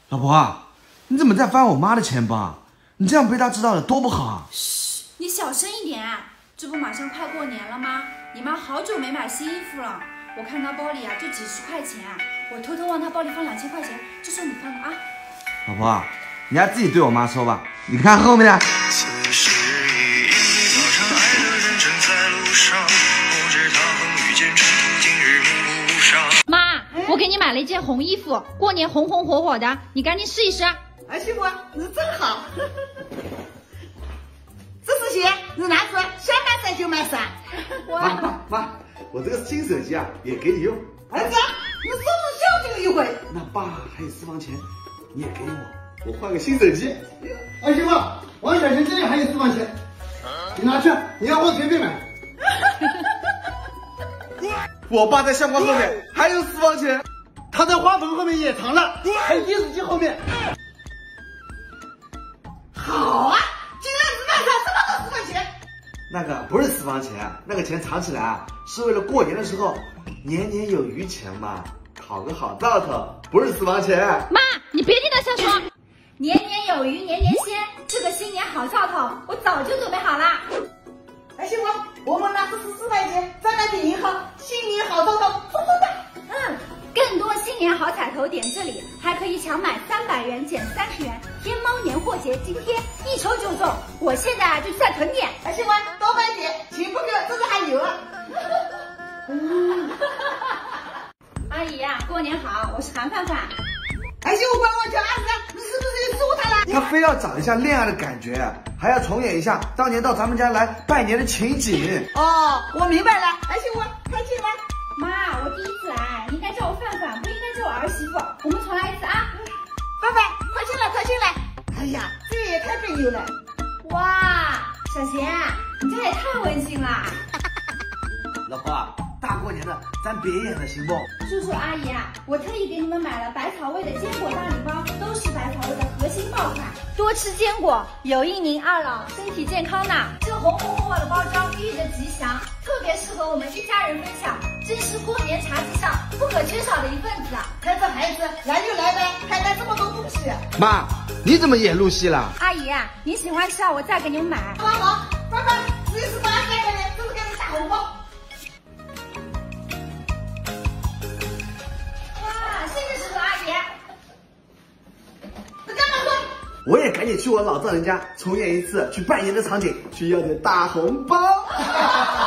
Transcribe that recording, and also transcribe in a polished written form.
老婆，你怎么在翻我妈的钱包？你这样被她知道了多不好啊！ 嘘，你小声一点。这不马上快过年了吗？你妈好久没买新衣服了，我看她包里啊就几十块钱，我偷偷往她包里放2000块钱，就算你放的啊。 老婆，你还自己对我妈说吧。你看后面的。 此时已早上，爱的人正在路上，不知他横遇见尘土，今日暮上。 妈，我给你买了一件红衣服，过年红红火火的，你赶紧试一试。 儿媳妇，你真好。这是些你拿出来，想买啥就买啥。 妈，我这个新手机啊也给你用。 儿子，你是不是孝敬一回？ 那爸还有私房钱，你也给我换个新手机。 儿媳妇，王小贤这里还有私房钱，你拿去，你要我随便买。 我爸在相框后面还有私房钱， 他在话筒后面也藏了，还有电视机后面。 好啊，今天只买上这么多私房钱。 那个不是私房钱，那个钱藏起来啊，是为了过年的时候年年有余钱嘛，讨个好兆头，不是私房钱。 妈，你别听他瞎说。年年有余年年鲜，这个新年好兆头，我早就准备好啦。 儿媳妇，我们拿这是400钱，再来点银行，新年好兆头，冲冲的。 更多新年好彩头点这里，还可以抢买300元减30元，天猫年货节今天1抽就中，我现在就再囤点。 儿媳妇，多买点，钱不够，这里还有啊。 阿姨呀，过年好，我是韩范范。 儿媳妇管我叫阿三，你是不是也输他了？ 他非要找一下恋爱的感觉，还要重演一下当年到咱们家来拜年的情景。 哦，我明白了，儿媳妇，开心吗？ 妈，我第一次来，你应该叫我范范，不应该叫我儿媳妇。我们重来一次啊！ 范范，快进来，快进来！哎呀，这也太别扭了。 哇，小贤，你这也太温馨了。 老婆，大过年的，咱别演了行不？ 叔叔阿姨啊，我特意给你们买了百草味的坚果大礼包，都是百草味的核心爆款，多吃坚果有益您二老身体健康呢。这红红火火的包装寓意着吉祥，特别适合我们一家人分享，真是过年茶几上不可缺少的一份子啊！ 看这孩子来就来呗，还带这么多东西。 妈，你怎么演入戏了？ 阿姨啊，你喜欢吃啊，我再给你们买。 好，范范，这是把300块钱，这是给你大红包。 我也赶紧去我老丈人家重演一次去拜年的场景，去要点大红包。